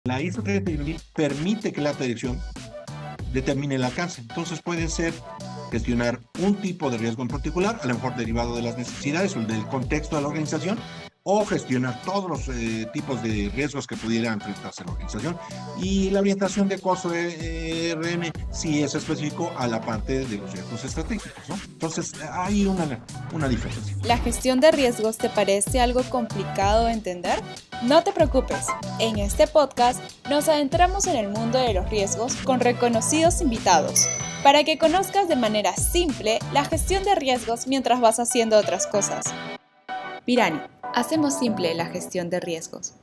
La ISO 31000 permite que la alta dirección determine el alcance. Entonces puede ser gestionar un tipo de riesgo en particular, a lo mejor derivado de las necesidades o del contexto de la organización, o gestionar todos los tipos de riesgos que pudiera enfrentarse la organización. Y la orientación de COSO RM sí es específico a la parte de los riesgos estratégicos, ¿no? Entonces hay una diferencia. ¿La gestión de riesgos te parece algo complicado de entender? No te preocupes, en este podcast nos adentramos en el mundo de los riesgos con reconocidos invitados, para que conozcas de manera simple la gestión de riesgos mientras vas haciendo otras cosas. Pirani, hacemos simple la gestión de riesgos.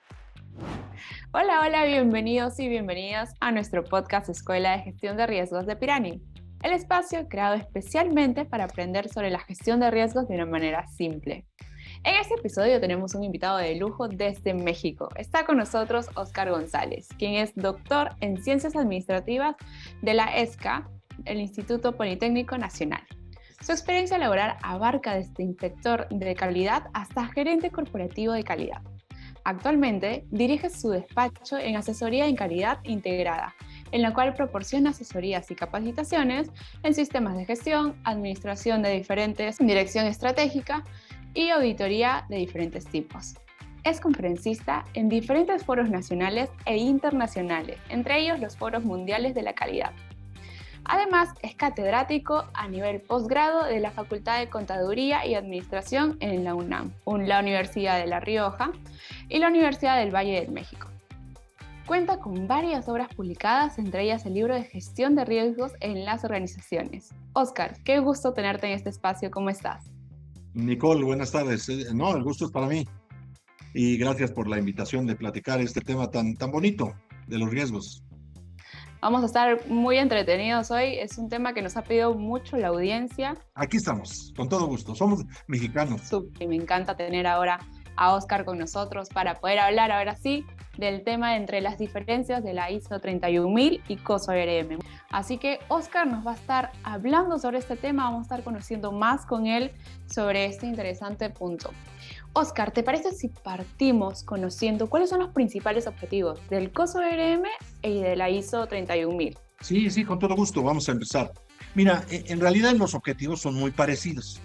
Hola, bienvenidos y bienvenidas a nuestro podcast Escuela de Gestión de Riesgos de Pirani, el espacio creado especialmente para aprender sobre la gestión de riesgos de una manera simple. En este episodio tenemos un invitado de lujo desde México. Está con nosotros Óscar González, quien es doctor en Ciencias Administrativas de la ESCA, el Instituto Politécnico Nacional. Su experiencia laboral abarca desde inspector de calidad hasta gerente corporativo de calidad. Actualmente dirige su despacho en asesoría en calidad integrada, en la cual proporciona asesorías y capacitaciones en sistemas de gestión, administración de diferentes, dirección estratégica y auditoría de diferentes tipos. Es conferencista en diferentes foros nacionales e internacionales, entre ellos los foros mundiales de la calidad. Además, es catedrático a nivel posgrado de la Facultad de Contaduría y Administración en la UNAM, la Universidad de La Rioja y la Universidad del Valle de México. Cuenta con varias obras publicadas, entre ellas el libro de Gestión de Riesgos en las Organizaciones. Óscar, qué gusto tenerte en este espacio, ¿cómo estás? Nicole, buenas tardes. No, el gusto es para mí. Y gracias por la invitación de platicar este tema tan bonito de los riesgos. Vamos a estar muy entretenidos hoy. Es un tema que nos ha pedido mucho la audiencia. Aquí estamos, con todo gusto. Somos mexicanos. Y me encanta tener ahora a Óscar con nosotros para poder hablar ahora sí del tema entre las diferencias de la ISO 31000 y COSO RM. Así que Óscar nos va a estar hablando sobre este tema, vamos a estar conociendo más con él sobre este interesante punto. Óscar, ¿te parece si partimos conociendo cuáles son los principales objetivos del COSO RM y de la ISO 31000? Sí, con todo gusto, vamos a empezar. Mira, en realidad los objetivos son muy parecidos,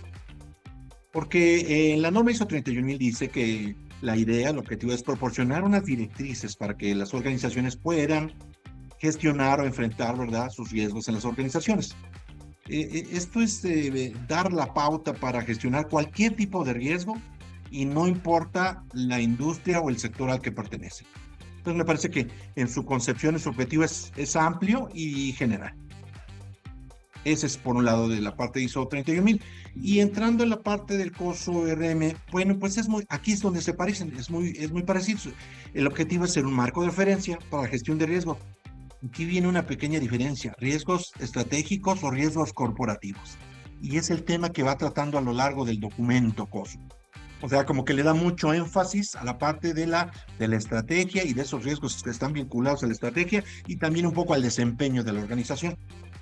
porque la norma ISO 31000 dice que la idea, el objetivo es proporcionar unas directrices para que las organizaciones puedan gestionar o enfrentar, ¿verdad?, sus riesgos en las organizaciones. Esto es dar la pauta para gestionar cualquier tipo de riesgo y no importa la industria o el sector al que pertenece. Entonces me parece que en su concepción, su objetivo es amplio y general. Ese es por un lado de la parte de ISO 31000. Y entrando en la parte del COSO RM, bueno, pues aquí es donde se parecen, es muy parecido. El objetivo es ser un marco de referencia para la gestión de riesgo. Aquí viene una pequeña diferencia: riesgos estratégicos o riesgos corporativos. Y es el tema que va tratando a lo largo del documento COSO. O sea, como que le da mucho énfasis a la parte de la estrategia y de esos riesgos que están vinculados a la estrategia y también un poco al desempeño de la organización.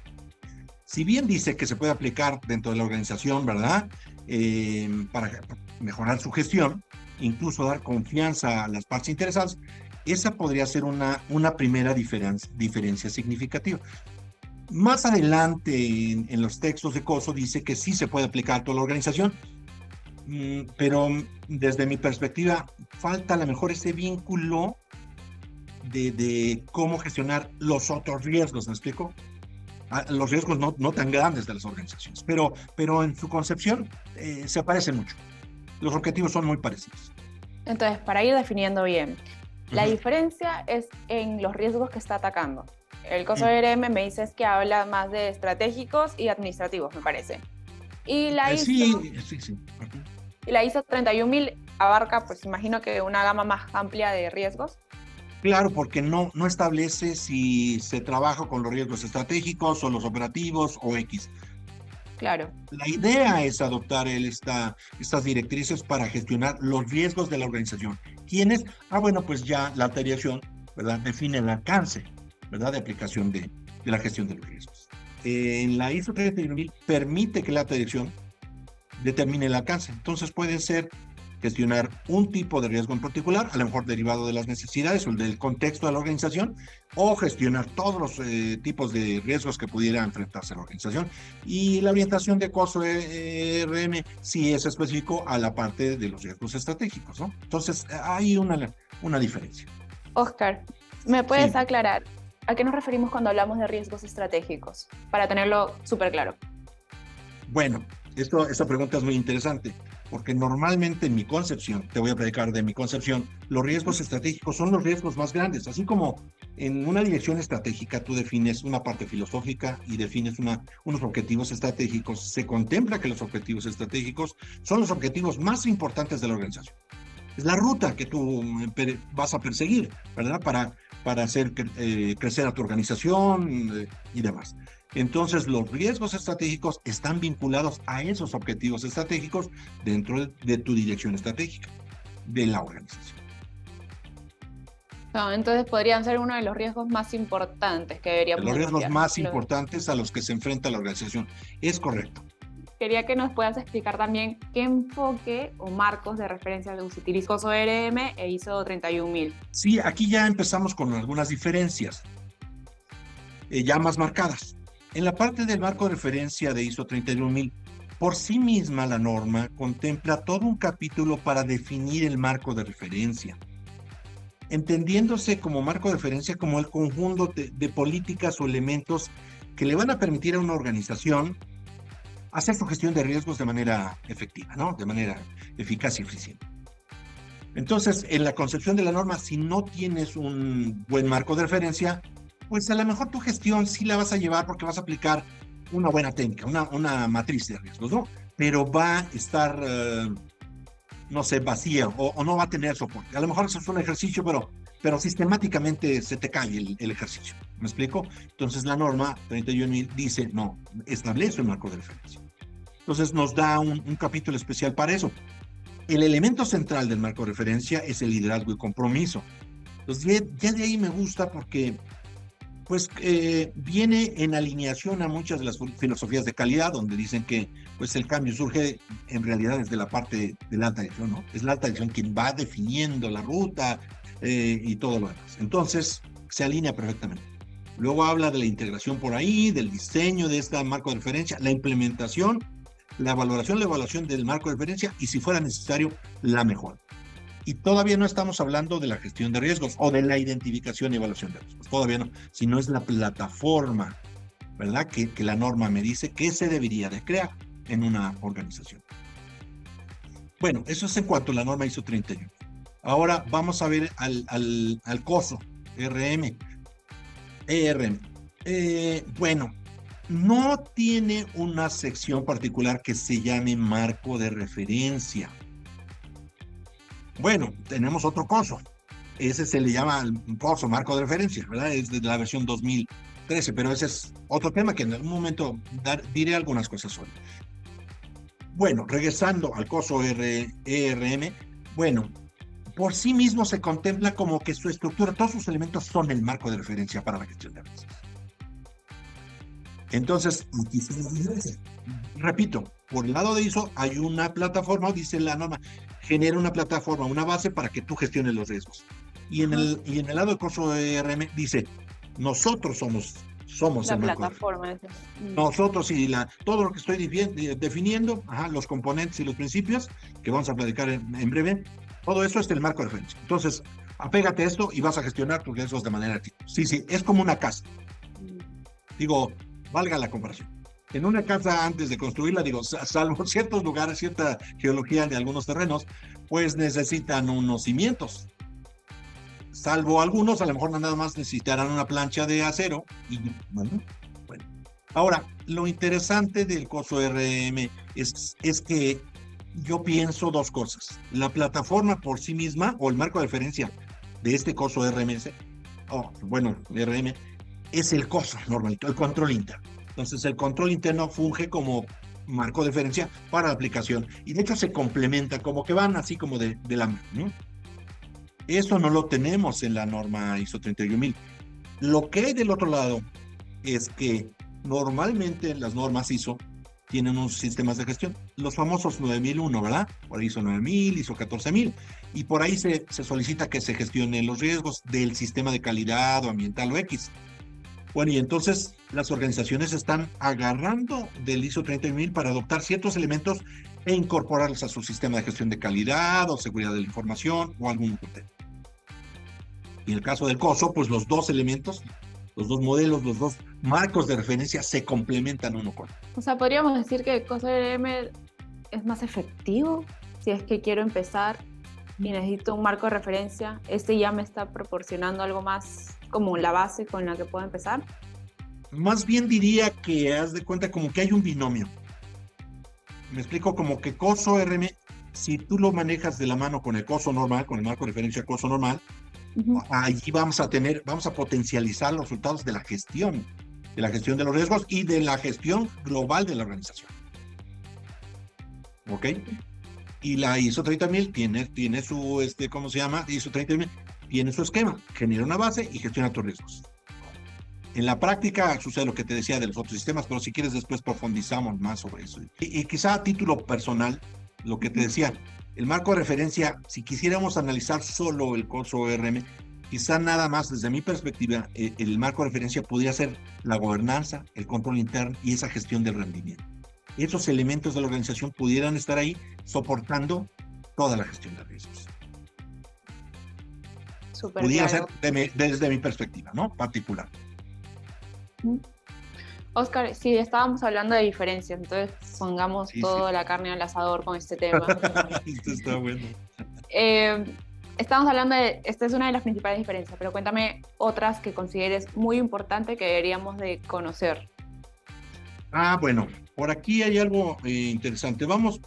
Si bien dice que se puede aplicar dentro de la organización, ¿verdad?, para mejorar su gestión, incluso dar confianza a las partes interesadas, esa podría ser una primera diferencia significativa. Más adelante en los textos de COSO dice que sí se puede aplicar a toda la organización, pero desde mi perspectiva falta a lo mejor ese vínculo de cómo gestionar los otros riesgos, ¿me explico? Los riesgos no tan grandes de las organizaciones, pero en su concepción se parecen mucho. Los objetivos son muy parecidos. Entonces, para ir definiendo bien, la diferencia es en los riesgos que está atacando. El COSO RM me dices que habla más de estratégicos y administrativos, me parece. Y la ISO, sí. Y la ISO 31000 abarca, pues imagino que una gama más amplia de riesgos. Claro, porque no establece si se trabaja con los riesgos estratégicos o los operativos o X. Claro. La idea es adoptar estas directrices para gestionar los riesgos de la organización. ¿Quiénes? Bueno, pues ya la alta dirección, ¿verdad?, define el alcance, ¿verdad?, de aplicación de la gestión de los riesgos. En la ISO 31000 permite que la alta dirección determine el alcance. Entonces pueden ser gestionar un tipo de riesgo en particular, a lo mejor derivado de las necesidades o del contexto de la organización, o gestionar todos los tipos de riesgos que pudiera enfrentarse la organización. Y la orientación de COSO ERM sí es específico a la parte de los riesgos estratégicos, ¿no? Entonces, hay una diferencia. Oscar, ¿me puedes Sí. aclarar a qué nos referimos cuando hablamos de riesgos estratégicos? Para tenerlo súper claro. Bueno, esta pregunta es muy interesante, porque normalmente en mi concepción, te voy a platicar de mi concepción, los riesgos estratégicos son los riesgos más grandes, así como en una dirección estratégica tú defines una parte filosófica y defines unos objetivos estratégicos, se contempla que los objetivos estratégicos son los objetivos más importantes de la organización. Es la ruta que tú vas a perseguir, ¿verdad? Para hacer crecer a tu organización y demás. Entonces, los riesgos estratégicos están vinculados a esos objetivos estratégicos dentro de tu dirección estratégica de la organización. No, entonces podrían ser uno de los riesgos más importantes que deberíamos Los riesgos mapear. más importantes a los que se enfrenta la organización. Es correcto. Quería que nos puedas explicar también qué enfoque o marcos de referencia utiliza COSO ERM e ISO 31000. Sí, aquí ya empezamos con algunas diferencias ya más marcadas. En la parte del marco de referencia de ISO 31000, por sí misma la norma contempla todo un capítulo para definir el marco de referencia, entendiéndose como marco de referencia como el conjunto de políticas o elementos que le van a permitir a una organización hacer su gestión de riesgos de manera efectiva, ¿no? De manera eficaz y eficiente. Entonces, en la concepción de la norma, si no tienes un buen marco de referencia, pues a lo mejor tu gestión sí la vas a llevar porque vas a aplicar una buena técnica, una matriz de riesgos, ¿no? Pero va a estar, no sé, vacía o no va a tener soporte. A lo mejor eso es un ejercicio, pero sistemáticamente se te cae el ejercicio. ¿Me explico? Entonces la norma 31000 dice, no, establece un marco de referencia. Entonces nos da un capítulo especial para eso. El elemento central del marco de referencia es el liderazgo y compromiso. Entonces ya de ahí me gusta porque pues viene en alineación a muchas de las filosofías de calidad, donde dicen que pues el cambio surge en realidad desde la parte de la alta dirección, ¿no? Es la alta dirección quien va definiendo la ruta y todo lo demás. Entonces se alinea perfectamente. Luego habla de la integración por ahí, del diseño de este marco de referencia, la implementación, la evaluación del marco de referencia y si fuera necesario, la mejora. Y todavía no estamos hablando de la gestión de riesgos o de la identificación y evaluación de riesgos. Todavía no, sino es la plataforma, ¿verdad? Que la norma me dice que se debería de crear en una organización. Bueno, eso es en cuanto a la norma ISO 31. Ahora vamos a ver al COSO, ERM. Bueno, no tiene una sección particular que se llame marco de referencia. Bueno, tenemos otro COSO. Ese se le llama COSO, marco de referencia, ¿verdad? Es de la versión 2013, pero ese es otro tema que en algún momento diré algunas cosas sobre. Bueno, regresando al COSO ERM, bueno, por sí mismo se contempla como que su estructura, todos sus elementos son el marco de referencia para la gestión de riesgos. Entonces, aquí se nos dice, repito, por el lado de ISO hay una plataforma, dice la norma, genera una plataforma, una base para que tú gestiones los riesgos. Y en el lado de COSO ERM dice, nosotros somos la el marco plataforma. Nosotros y todo lo que estoy definiendo, los componentes y los principios, que vamos a platicar en breve, todo eso es el marco de referencia. Entonces, apégate a esto y vas a gestionar tus riesgos de manera activa. Sí, es como una casa. Digo, valga la comparación. En una casa, antes de construirla, digo, salvo ciertos lugares, cierta geología de algunos terrenos, pues necesitan unos cimientos. Salvo algunos, a lo mejor nada más necesitarán una plancha de acero. Y bueno. Ahora, lo interesante del COSO ERM es que yo pienso dos cosas. La plataforma por sí misma, o el marco de referencia de este COSO ERM, ERM, es el COSO normalito, el control interno. Entonces, el control interno funge como marco de referencia para la aplicación. Y de hecho se complementa, como que van así como de la mano, ¿no? Eso no lo tenemos en la norma ISO 31000. Lo que hay del otro lado es que normalmente en las normas ISO tienen unos sistemas de gestión, los famosos 9001, ¿verdad? Por ahí ISO 9000, ISO 14000, y por ahí se solicita que se gestionen los riesgos del sistema de calidad o ambiental o X. Bueno, y entonces las organizaciones están agarrando del ISO 30000 para adoptar ciertos elementos e incorporarlos a su sistema de gestión de calidad o seguridad de la información o algún otro tema. Y en el caso del COSO, pues los dos elementos, los dos modelos, los dos marcos de referencia se complementan uno con otro. O sea, podríamos decir que COSO RM es más efectivo si es que quiero empezar y necesito un marco de referencia. Este ya me está proporcionando algo más como la base con la que puedo empezar. Más bien diría que haz de cuenta como que hay un binomio. Me explico, como que COSO RM, si tú lo manejas de la mano con el COSO normal, con el marco de referencia COSO normal, allí vamos a potencializar los resultados de la gestión de los riesgos y de la gestión global de la organización. ¿Ok? Y la ISO 30000 tiene su, ¿cómo se llama? ISO 30000 tiene su esquema, genera una base y gestiona tus riesgos. En la práctica sucede lo que te decía de los otros sistemas, pero si quieres después profundizamos más sobre eso. Y quizá a título personal, lo que te decía, el marco de referencia, si quisiéramos analizar solo el COSO RM, quizá nada más desde mi perspectiva, el marco de referencia podría ser la gobernanza, el control interno y esa gestión del rendimiento. Esos elementos de la organización pudieran estar ahí soportando toda la gestión de riesgos. Súper Pudiera claro. ser desde mi perspectiva, ¿no? Particular. Oscar, sí, estábamos hablando de diferencias, entonces pongamos toda la carne al asador con este tema. Esto está bueno. Estamos hablando de, esta es una de las principales diferencias, pero cuéntame otras que consideres muy importante que deberíamos de conocer. Bueno, por aquí hay algo interesante. Vamos.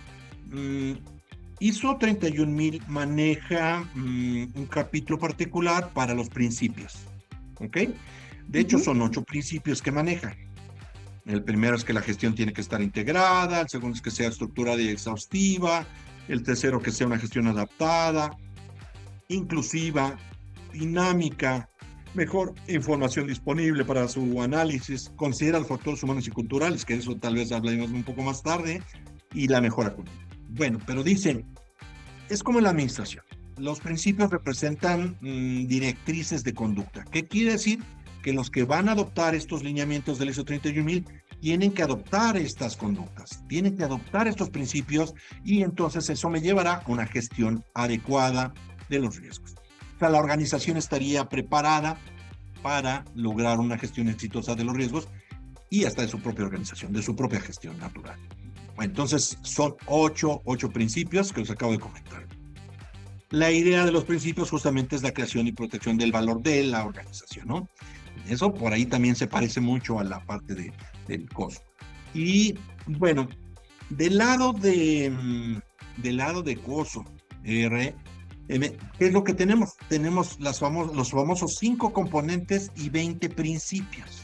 ISO 31000 maneja un capítulo particular para los principios, ¿ok? De hecho, son 8 principios que maneja. El primero es que la gestión tiene que estar integrada, el segundo es que sea estructurada y exhaustiva, el tercero que sea una gestión adaptada, inclusiva, dinámica, mejor información disponible para su análisis, considera los factores humanos y culturales, que eso tal vez hablaremos un poco más tarde, y la mejora continua. Bueno, pero dicen, es como en la administración. Los principios representan directrices de conducta. ¿Qué quiere decir? Que los que van a adoptar estos lineamientos del ISO 31000 tienen que adoptar estas conductas, tienen que adoptar estos principios y entonces eso me llevará a una gestión adecuada de los riesgos. O sea, la organización estaría preparada para lograr una gestión exitosa de los riesgos y hasta de su propia organización, de su propia gestión natural. Bueno, entonces son 8 principios que os acabo de comentar. La idea de los principios justamente es la creación y protección del valor de la organización, ¿no? Eso por ahí también se parece mucho a la parte del COSO. Y bueno, del lado de COSO, ¿qué es lo que tenemos? Tenemos los famosos 5 componentes y 20 principios.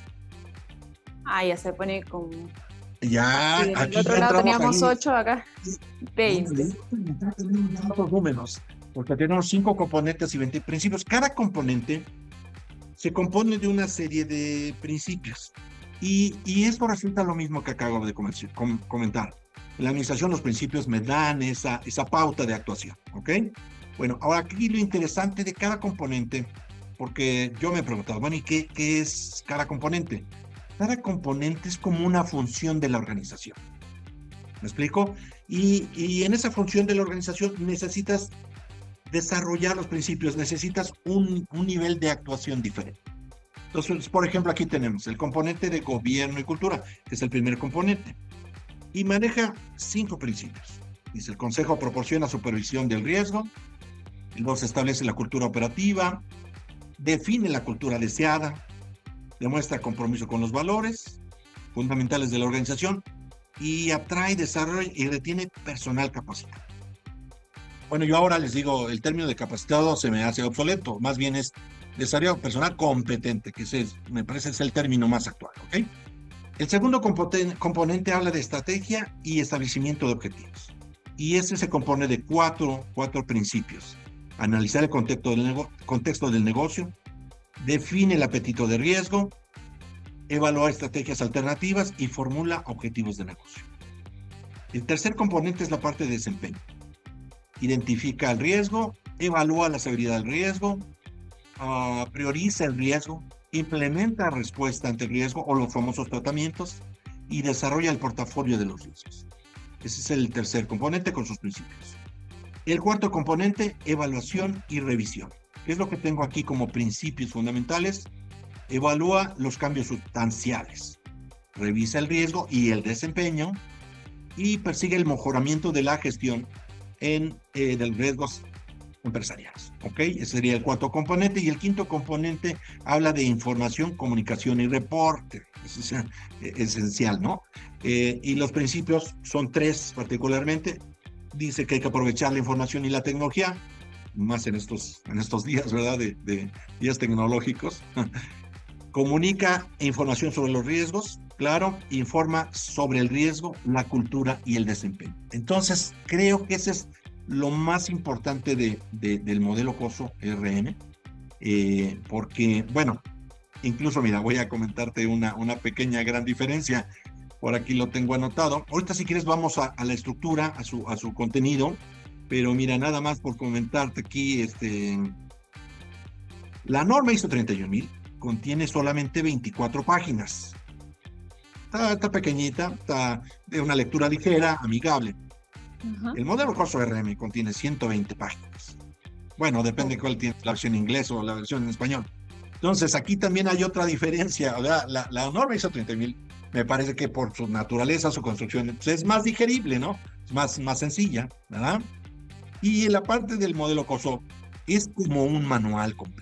Ya se pone como... Ya, sí, aquí del otro lado teníamos 8, acá 20. Los números, porque tenemos 5 componentes y 20 principios. Cada componente se compone de una serie de principios. Y esto resulta lo mismo que acabo de comentar. En la administración los principios me dan esa pauta de actuación, ¿ok? Bueno, ahora aquí lo interesante de cada componente, porque yo me he preguntado, bueno, ¿y qué es cada componente? Cada componente es como una función de la organización. ¿Me explico? Y en esa función de la organización necesitas desarrollar los principios, necesitas un nivel de actuación diferente. Entonces, por ejemplo, aquí tenemos el componente de gobierno y cultura, que es el primer componente, y maneja 5 principios. Dice, el consejo proporciona supervisión del riesgo, luego se establece la cultura operativa, define la cultura deseada, demuestra compromiso con los valores fundamentales de la organización y atrae, desarrolla y retiene personal capacitado. Bueno, yo ahora les digo, el término de capacitado se me hace obsoleto, más bien es desarrollo personal competente, que me parece es el término más actual, ¿ok? El segundo componente habla de estrategia y establecimiento de objetivos. Y este se compone de cuatro principios. Analizar el contexto del negocio, define el apetito de riesgo, evalúa estrategias alternativas y formula objetivos de negocio. El tercer componente es la parte de desempeño. Identifica el riesgo, evalúa la severidad del riesgo, prioriza el riesgo, implementa respuesta ante el riesgo o los famosos tratamientos y desarrolla el portafolio de los riesgos. Ese es el tercer componente con sus principios. El cuarto componente, evaluación y revisión. ¿Qué es lo que tengo aquí como principios fundamentales? Evalúa los cambios sustanciales, revisa el riesgo y el desempeño y persigue el mejoramiento de la gestión de los riesgos empresariales. ¿Ok? Ese sería el cuarto componente. Y el quinto componente habla de información, comunicación y reporte. Eso es esencial, ¿no? Y los principios son tres particularmente. Dice que hay que aprovechar la información y la tecnología, más en estos días, ¿verdad? De días tecnológicos. Comunica información sobre los riesgos, claro, informa sobre el riesgo, la cultura y el desempeño. Entonces, creo que ese es lo más importante del modelo COSO RM, porque, bueno, incluso, mira, voy a comentarte una pequeña gran diferencia. Por aquí lo tengo anotado. Ahorita, si quieres, vamos a la estructura, a su contenido, pero mira, nada más por comentarte aquí, la norma ISO 31000 contiene solamente 24 páginas. Está pequeñita, está de una lectura ligera, amigable. El modelo COSO RM contiene 120 páginas. Bueno, depende cuál tiene, la versión en inglés o la versión en español. Entonces, aquí también hay otra diferencia, ¿verdad? La norma ISO 30000 me parece que por su naturaleza, su construcción, pues es más digerible, ¿no? Es más sencilla, ¿verdad? Y la parte del modelo COSO es como un manual completo.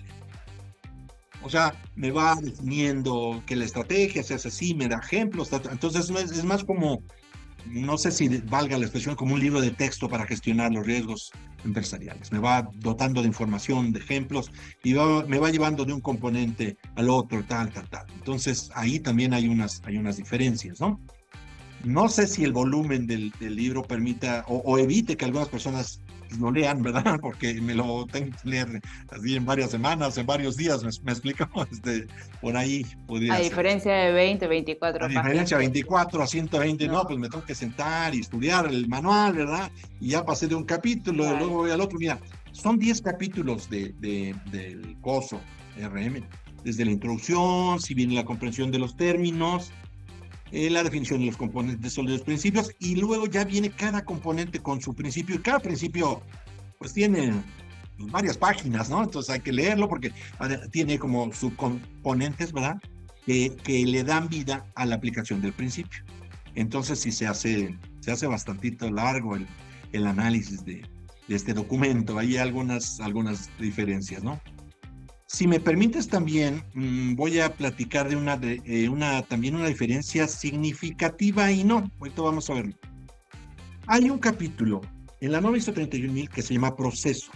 O sea, me va definiendo que la estrategia se hace así, me da ejemplos. Entonces, es más como, no sé si valga la expresión, como un libro de texto para gestionar los riesgos empresariales. Me va dotando de información, de ejemplos, y me va llevando de un componente al otro, tal. Entonces, ahí también hay unas diferencias, ¿no? No sé si el volumen del libro permita o evite que algunas personas lo lean, ¿verdad? Porque me lo tengo que leer así en varias semanas, en varios días, me explico, por ahí podría ser. A diferencia de 20, 24 páginas. A diferencia de 24 a 120, no, pues me tengo que sentar y estudiar el manual, ¿verdad? Y ya pasé de un capítulo, y luego voy al otro. Mira, son 10 capítulos del COSO RM, desde la introducción, si viene la comprensión de los términos, la definición de los componentes o de los principios, y luego ya viene cada componente con su principio, y cada principio pues tiene varias páginas, ¿no? Entonces hay que leerlo porque tiene como subcomponentes, ¿verdad? Que le dan vida a la aplicación del principio. Entonces sí se hace bastantito largo el análisis de este documento. Hay algunas diferencias, ¿no? Si me permites también, voy a platicar de también una diferencia significativa y no. Ahorita vamos a verlo. Hay un capítulo en la norma ISO 31000 que se llama proceso.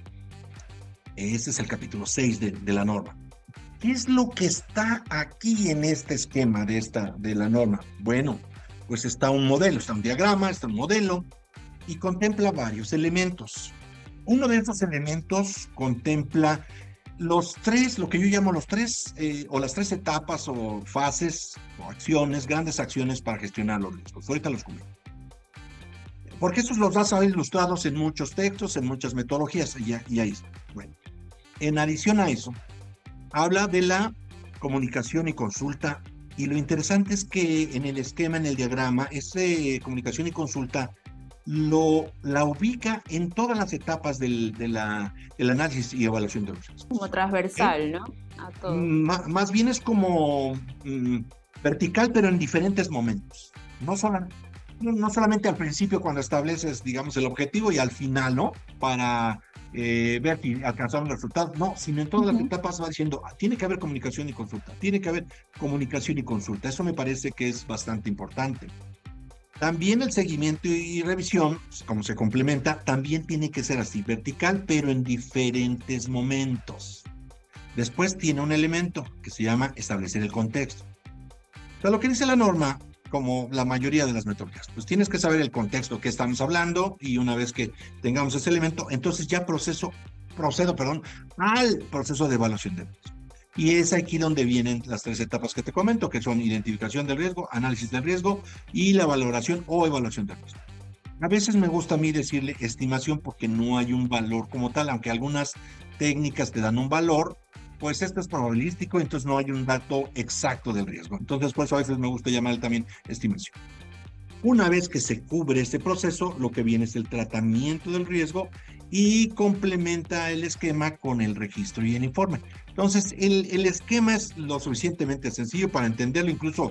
Ese es el capítulo 6 de la norma. ¿Qué es lo que está aquí en este esquema de la norma? Bueno, pues está un modelo, está un diagrama, está un modelo y contempla varios elementos. Uno de esos elementos contempla lo que yo llamo los tres, o las tres etapas o fases o acciones, grandes acciones para gestionar los riesgos. Ahorita los comento. Porque esos los vas a ver ilustrados en muchos textos, en muchas metodologías, y ahí está. Bueno, en adición a eso, habla de la comunicación y consulta, y lo interesante es que en el esquema, en el diagrama, comunicación y consulta la ubica en todas las etapas del análisis y evaluación de los riesgos. Como transversal, ¿no? A todo. Más bien es como vertical, pero en diferentes momentos. No solamente al principio cuando estableces, digamos, el objetivo y al final, ¿no? Para ver si alcanzamos los resultados. No, sino en todas las etapas va diciendo, tiene que haber comunicación y consulta. Tiene que haber comunicación y consulta. Eso me parece que es bastante importante. También el seguimiento y revisión, como se complementa, también tiene que ser así, vertical, pero en diferentes momentos. Después tiene un elemento que se llama establecer el contexto. O sea, lo que dice la norma, como la mayoría de las metodologías, pues tienes que saber el contexto que estamos hablando, y una vez que tengamos ese elemento, entonces ya procedo al proceso de evaluación de riesgo. Y es aquí donde vienen las 3 etapas que te comento, que son identificación del riesgo, análisis del riesgo y la valoración o evaluación del riesgo. A veces me gusta a mí decirle estimación porque no hay un valor como tal, aunque algunas técnicas te dan un valor, pues esto es probabilístico, entonces no hay un dato exacto del riesgo. Entonces, por eso a veces me gusta llamarle también estimación. Una vez que se cubre este proceso, lo que viene es el tratamiento del riesgo y complementa el esquema con el registro y el informe. Entonces, el esquema es lo suficientemente sencillo para entenderlo incluso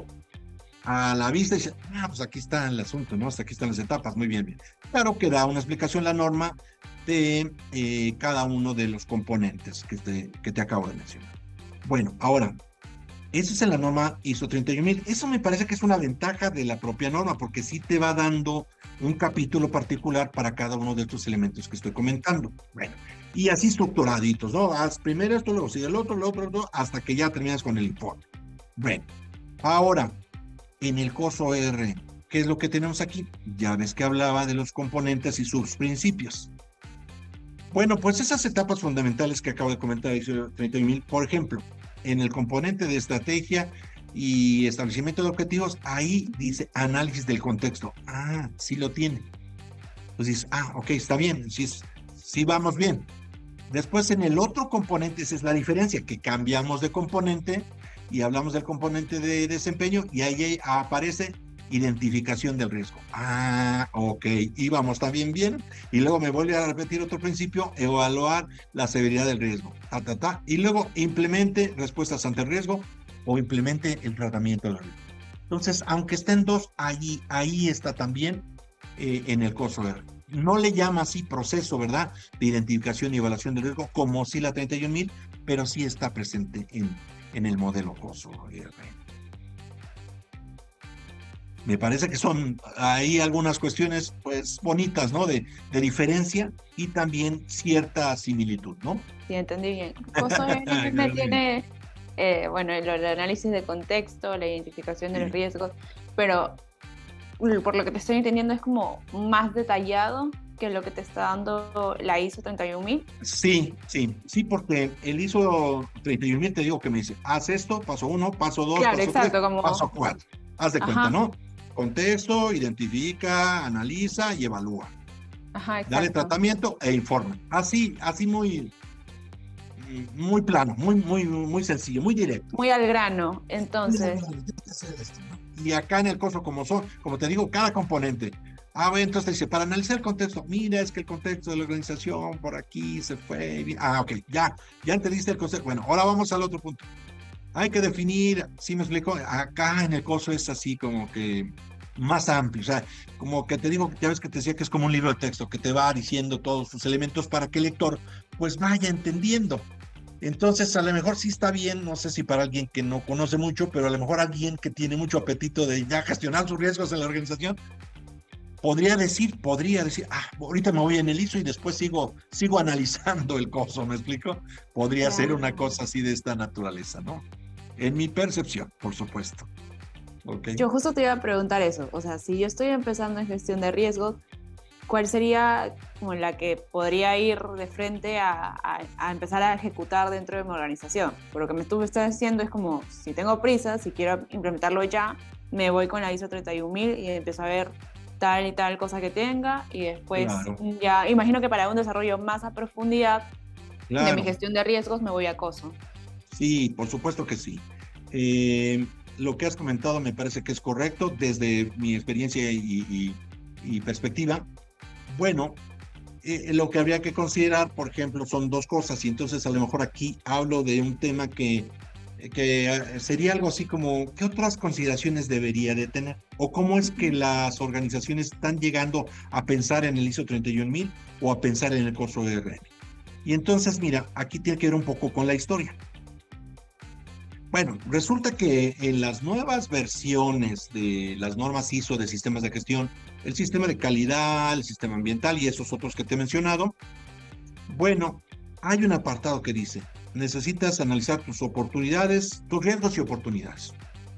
a la vista y dice, pues aquí está el asunto, ¿no? Hasta aquí están las etapas, muy bien, bien. Claro que da una explicación la norma de cada uno de los componentes que te acabo de mencionar. Bueno, ahora, eso es en la norma ISO 31000. Eso me parece que es una ventaja de la propia norma, porque sí te va dando un capítulo particular para cada uno de estos elementos que estoy comentando. Bueno, y así estructuraditos, ¿no? Haz primero esto, luego sigue el otro, hasta que ya terminas con el informe. Bueno, ahora, en el COSO R, ¿qué es lo que tenemos aquí? Ya ves que hablaba de los componentes y sus principios. Bueno, pues esas etapas fundamentales que acabo de comentar, ISO 31000, por ejemplo, en el componente de estrategia y establecimiento de objetivos, ahí dice análisis del contexto. Ah, sí lo tiene. Entonces, ok, está bien, sí vamos bien. Después en el otro componente, esa es la diferencia, que cambiamos de componente y hablamos del componente de desempeño y ahí aparece identificación del riesgo. Ok, íbamos también bien. Y luego me vuelve a repetir otro principio, evaluar la severidad del riesgo. Y luego implemente respuestas ante el riesgo o implemente el tratamiento del riesgo. Entonces, aunque estén dos, ahí está también en el COSO R. No le llama así proceso, ¿verdad? De identificación y evaluación del riesgo, como sí la 31000, pero sí está presente en el modelo COSO R. Me parece que son ahí algunas cuestiones, pues, bonitas, ¿no? De diferencia y también cierta similitud, ¿no? Sí, entendí bien. COSO R me tiene, bueno, el análisis de contexto, la identificación de los riesgos, pero por lo que te estoy entendiendo es como más detallado que lo que te está dando la ISO 31000. Sí, porque el ISO 31000 te digo que me dice, haz esto, paso 1, paso 2, claro, paso exacto, 3, como... paso 4. Haz de cuenta, ¿no? Contexto, identifica, analiza y evalúa. Ajá, exacto. Dale tratamiento e informa. Así muy plano, muy sencillo, muy directo. Muy al grano, entonces. Y acá en el COSO, como te digo, cada componente. Entonces dice, para analizar el contexto, mira, es que el contexto de la organización por aquí se fue. Ok, ya entendiste el concepto. Bueno, ahora vamos al otro punto. Hay que definir, ¿sí me explico? Acá en el COSO es así como que más amplio, o sea, como que te digo, ya ves que te decía que es como un libro de texto, que te va diciendo todos sus elementos para que el lector pues vaya entendiendo. Entonces, a lo mejor sí está bien, no sé si para alguien que no conoce mucho, pero a lo mejor alguien que tiene mucho apetito de ya gestionar sus riesgos en la organización, podría decir, ahorita me voy en el ISO y después sigo analizando el COSO, ¿me explico? Podría ser una cosa así de esta naturaleza, ¿no? En mi percepción, por supuesto. Okay. Yo justo te iba a preguntar eso, o sea, si yo estoy empezando en gestión de riesgos, ¿cuál sería como la que podría ir de frente a empezar a ejecutar dentro de mi organización? Por lo que tú me estás diciendo es como, si tengo prisa, si quiero implementarlo ya, me voy con la ISO 31000 y empiezo a ver tal y tal cosa que tenga y después ya, imagino que para un desarrollo más a profundidad de mi gestión de riesgos me voy a COSO. Sí, por supuesto que sí. Lo que has comentado me parece que es correcto desde mi experiencia y perspectiva. Bueno, lo que habría que considerar, por ejemplo, son dos cosas, y entonces a lo mejor aquí hablo de un tema que sería algo así como, ¿qué otras consideraciones debería de tener? ¿O cómo es que las organizaciones están llegando a pensar en el ISO 31000 o a pensar en el COSO R? Y entonces, mira, aquí tiene que ver un poco con la historia. Bueno, resulta que en las nuevas versiones de las normas ISO de sistemas de gestión, el sistema de calidad, el sistema ambiental y esos otros que te he mencionado, bueno, hay un apartado que dice, necesitas analizar tus oportunidades, tus riesgos y oportunidades.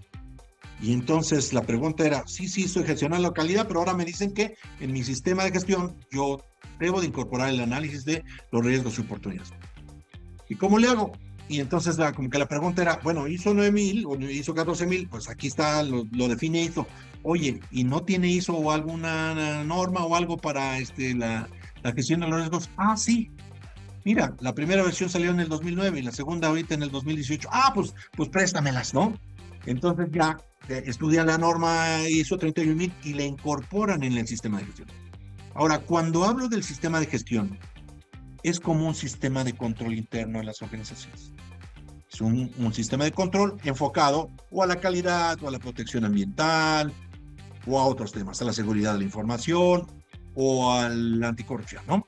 Y entonces la pregunta era, sí, estoy gestionando la calidad, pero ahora me dicen que en mi sistema de gestión yo debo de incorporar el análisis de los riesgos y oportunidades. ¿Y cómo le hago? Y entonces como que la pregunta era, bueno, ISO 9000 o ISO 14000, pues aquí está, lo define ISO. Oye, ¿y no tiene ISO o alguna norma o algo para la gestión de los riesgos? Ah, sí. Mira, la primera versión salió en el 2009 y la segunda ahorita en el 2018. Ah, pues préstamelas, ¿no? Entonces ya estudian la norma ISO 31000 y la incorporan en el sistema de gestión. Ahora, cuando hablo del sistema de gestión, es como un sistema de control interno en las organizaciones. Es un sistema de control enfocado o a la calidad, o a la protección ambiental, o a otros temas, a la seguridad de la información, o a la anticorrupción, ¿no?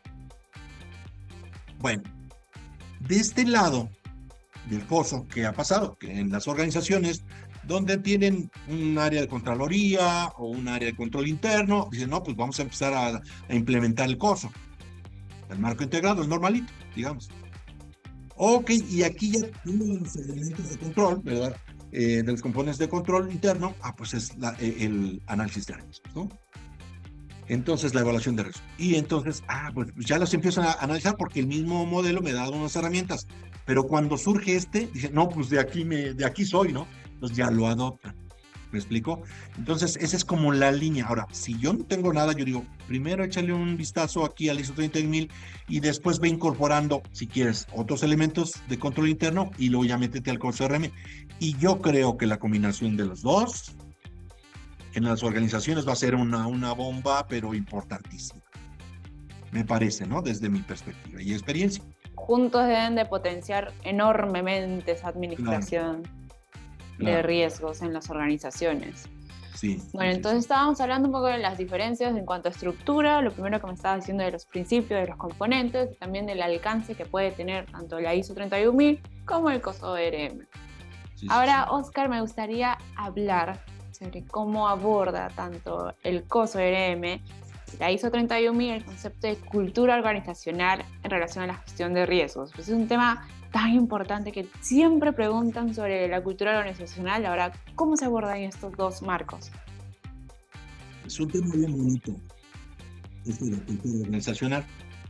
Bueno, de este lado del pozo, ¿qué ha pasado? Que en las organizaciones donde tienen un área de Contraloría o un área de control interno, dicen, no, pues vamos a empezar a implementar el COSO, el marco integrado, el normalito, digamos. Ok, y aquí ya uno de los elementos de control, ¿verdad? De los componentes de control interno, pues es el análisis de riesgos, ¿no? Entonces, la evaluación de riesgos. Y entonces, pues ya los empiezan a analizar porque el mismo modelo me da unas herramientas. Pero cuando surge dicen, no, pues de aquí soy, ¿no? Entonces ya lo adoptan. ¿Me explico? Entonces, esa es como la línea. Ahora, si yo no tengo nada, yo digo, primero échale un vistazo aquí al ISO 30000 y después ve incorporando, si quieres, otros elementos de control interno y luego ya métete al CORSO-RM. Y yo creo que la combinación de los dos en las organizaciones va a ser una bomba, pero importantísima. Me parece, ¿no? Desde mi perspectiva y experiencia. Juntos deben de potenciar enormemente esa administración de riesgos en las organizaciones. Sí. Bueno, entonces estábamos hablando un poco de las diferencias en cuanto a estructura, lo primero que me estabas diciendo de los principios, de los componentes, y también del alcance que puede tener tanto la ISO 31000 como el COSO-RM. Ahora, Oscar, me gustaría hablar sobre cómo aborda tanto el COSO-RM, la ISO 31000, el concepto de cultura organizacional en relación a la gestión de riesgos. Pues es un tema tan importante que siempre preguntan sobre la cultura organizacional. Ahora, ¿cómo se abordan estos dos marcos? Es un tema bien bonito, la cultura organizacional.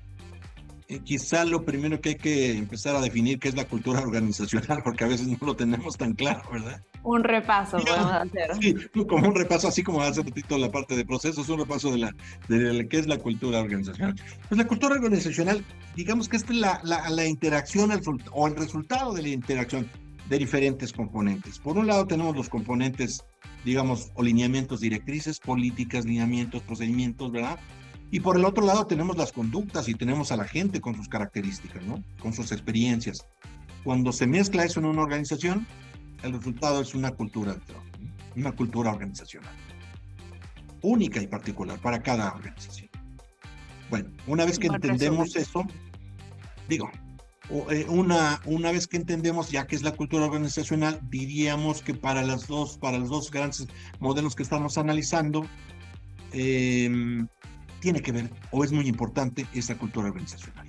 Quizá lo primero que hay que empezar a definir qué es la cultura organizacional, porque a veces no lo tenemos tan claro, ¿verdad? Un repaso podemos hacer. Sí, como un repaso, así como hace ratito la parte de procesos, un repaso de qué es la cultura organizacional. Pues la cultura organizacional, digamos que es la interacción o el resultado de la interacción de diferentes componentes. Por un lado tenemos los componentes, digamos, o lineamientos, directrices, políticas, lineamientos, procedimientos, ¿verdad? Y por el otro lado tenemos las conductas y tenemos a la gente con sus características, ¿no? Con sus experiencias. Cuando se mezcla eso en una organización, el resultado es una cultura de trabajo, una cultura organizacional, única y particular para cada organización. Bueno, una vez que entendemos eso, una vez que entendemos ya qué es la cultura organizacional, diríamos que para los dos grandes modelos que estamos analizando, tiene que ver, o es muy importante, esa cultura organizacional.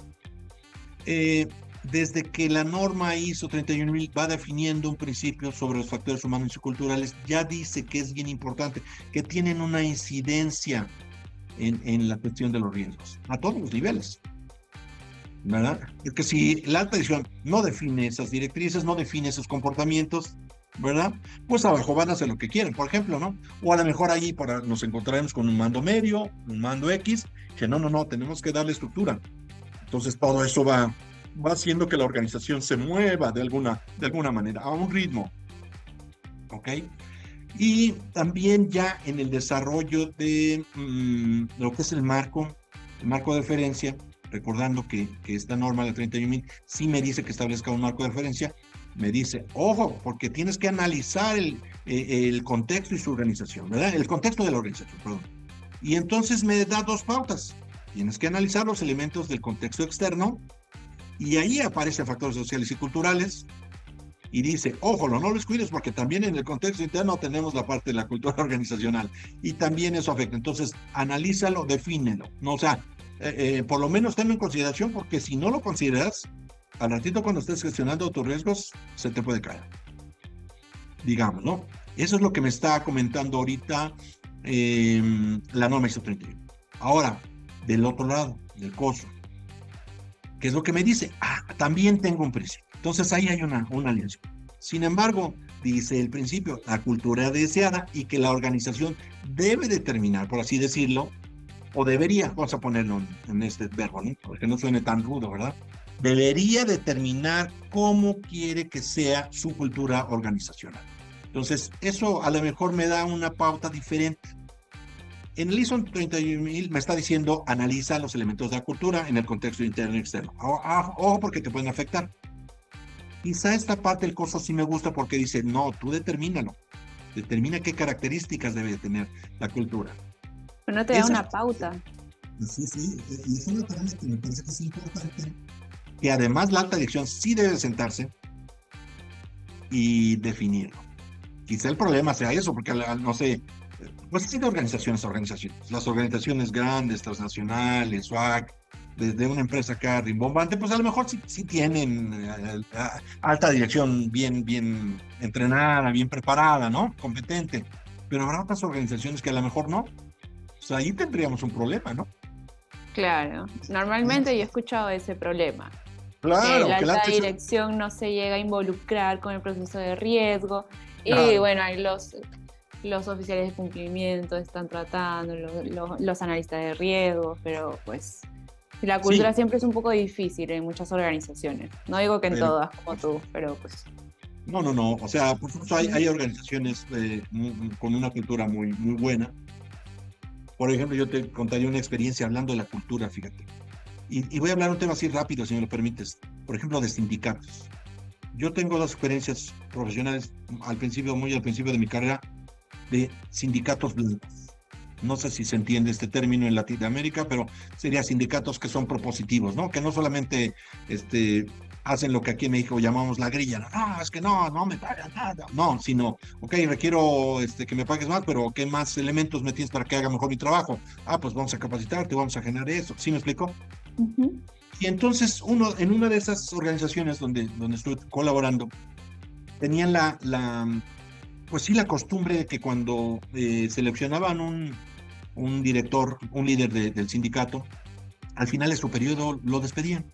Desde que la norma ISO 31000 va definiendo un principio sobre los factores humanos y culturales, ya dice que es bien importante, que tienen una incidencia en la cuestión de los riesgos, a todos los niveles, ¿verdad? Porque si la alta dirección no define esas directrices, no define esos comportamientos, ¿verdad? Pues abajo van a hacer lo que quieren, por ejemplo, ¿no? O a lo mejor ahí nos encontraremos con un mando medio, un mando X, que no, tenemos que darle estructura. Entonces todo eso va haciendo que la organización se mueva de alguna manera, a un ritmo, ¿ok? Y también ya en el desarrollo de lo que es el marco de referencia, recordando que esta norma de 31.000 sí me dice que establezca un marco de referencia, me dice, ojo, porque tienes que analizar el contexto y su organización, ¿verdad? El contexto de la organización, perdón. Y entonces me da dos pautas. Tienes que analizar los elementos del contexto externo y ahí aparecen factores sociales y culturales y dice, ojo, no lo descuides porque también en el contexto interno tenemos la parte de la cultura organizacional y también eso afecta. Entonces, analízalo, defínelo, ¿no? O sea, por lo menos tenlo en consideración porque si no lo consideras, al ratito cuando estés gestionando tus riesgos, se te puede caer. Digamos, ¿no? Eso es lo que me está comentando ahorita la norma ISO 31. Ahora, del otro lado, del COSO, ¿qué es lo que me dice? También tengo un principio. Entonces ahí hay una alianza. Sin embargo, dice el principio, la cultura deseada y que la organización debe determinar, por así decirlo, o debería, vamos a ponerlo en este verbo, ¿no? Porque no suene tan rudo, ¿verdad? Debería determinar cómo quiere que sea su cultura organizacional. Entonces, eso a lo mejor me da una pauta diferente. En el ISO 31000 me está diciendo, analiza los elementos de la cultura en el contexto interno y externo. Ojo, porque te pueden afectar. Quizá esta parte del curso sí me gusta porque dice, no, tú determínalo. Determina qué características debe tener la cultura. Pero no te da una pauta. Sí, y es una tarea que me parece que es importante. Que además la alta dirección sí debe sentarse y definirlo. Quizá el problema sea eso, porque no sé, pues hay de organizaciones a organizaciones. Las organizaciones grandes, transnacionales, SWAC, desde una empresa acá rimbombante, pues a lo mejor sí tienen alta dirección bien entrenada, bien preparada, ¿no? Competente. Pero habrá otras organizaciones que a lo mejor no. O sea, ahí tendríamos un problema, ¿no? Claro, normalmente yo he escuchado ese problema. Claro, que la alta dirección no se llega a involucrar con el proceso de riesgo. Claro. Y bueno, hay los oficiales de cumplimiento están tratando, los analistas de riesgo, pero pues la cultura siempre es un poco difícil en muchas organizaciones. No digo que en todas como tú, pero pues... No. O sea, por supuesto hay organizaciones con una cultura muy buena. Por ejemplo, yo te contaría una experiencia hablando de la cultura, fíjate. Y voy a hablar un tema así rápido, si me lo permites. Por ejemplo, de sindicatos. Yo tengo dos experiencias profesionales muy al principio de mi carrera, de sindicatos blancos. No sé si se entiende este término en Latinoamérica, pero sería sindicatos que son propositivos, ¿no? Que no solamente hacen lo que aquí en México llamamos la grilla. No, es que no me pagan nada. No, sino, ok, requiero que me pagues más, pero ¿qué más elementos me tienes para que haga mejor mi trabajo? Pues vamos a capacitarte, vamos a generar eso. ¿Sí me explico? Uh-huh. Y entonces en una de esas organizaciones donde estuve colaborando, tenían la costumbre de que cuando seleccionaban un director, un líder del sindicato, al final de su periodo lo despedían.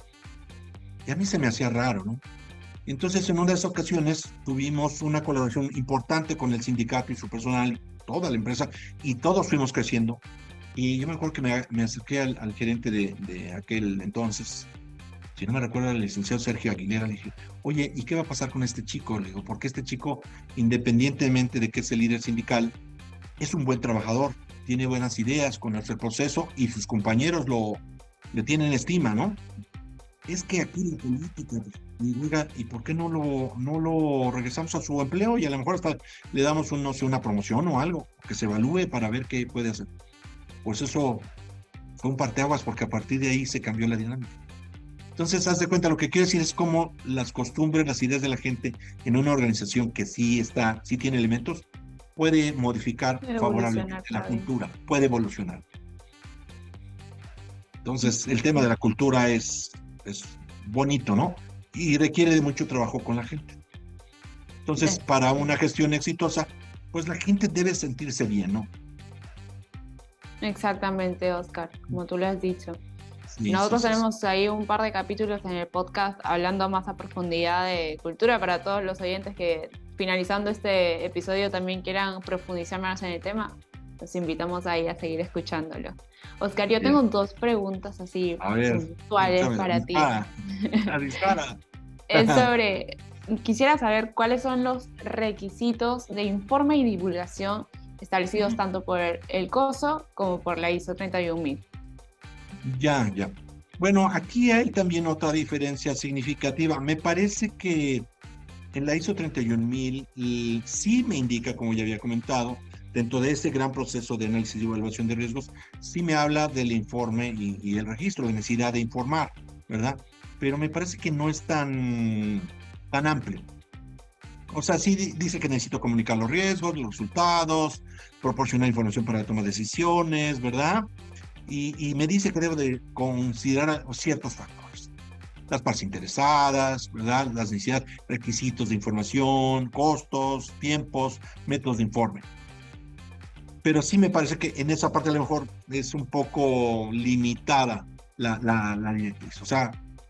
Y a mí se me hacía raro, ¿no? Entonces, en una de esas ocasiones tuvimos una colaboración importante con el sindicato y su personal, toda la empresa, y todos fuimos creciendo. Y yo me acuerdo que me acerqué al gerente de aquel entonces, si no me recuerdo, el licenciado Sergio Aguilera, le dije, oye, ¿y qué va a pasar con este chico? Le digo, porque este chico, independientemente de que es el líder sindical, es un buen trabajador, tiene buenas ideas con el proceso y sus compañeros le tienen estima, ¿no? Es que aquí la política, diga, ¿y por qué no lo regresamos a su empleo? Y a lo mejor hasta le damos una promoción o algo, que se evalúe para ver qué puede hacer. Pues eso fue un parteaguas porque a partir de ahí se cambió la dinámica. Entonces, haz de cuenta, lo que quiero decir es cómo las costumbres, las ideas de la gente en una organización que sí tiene elementos, puede modificar favorablemente la cultura, puede evolucionar. Entonces, el tema de la cultura es bonito, ¿no? Y requiere de mucho trabajo con la gente. Entonces, para una gestión exitosa, pues la gente debe sentirse bien, ¿no? Exactamente, Oscar, como tú lo has dicho. Sí, nosotros tenemos ahí un par de capítulos en el podcast hablando más a profundidad de cultura para todos los oyentes que finalizando este episodio también quieran profundizar más en el tema. Los invitamos ahí a seguir escuchándolo. Oscar, yo tengo dos preguntas así puntuales para ti. Quisiera saber cuáles son los requisitos de informe y divulgación establecidos tanto por el COSO como por la ISO 31000. Ya. Bueno, aquí hay también otra diferencia significativa. Me parece que en la ISO 31000 sí me indica, como ya había comentado, dentro de ese gran proceso de análisis y evaluación de riesgos, sí me habla del informe y el registro, de necesidad de informar, ¿verdad? Pero me parece que no es tan amplio. O sea, sí dice que necesito comunicar los riesgos, los resultados, proporcionar información para la toma de decisiones, ¿verdad? Y me dice que debo de considerar ciertos factores. Las partes interesadas, ¿verdad? Las necesidades, requisitos de información, costos, tiempos, métodos de informe. Pero sí me parece que en esa parte a lo mejor es un poco limitada la directriz. O sea,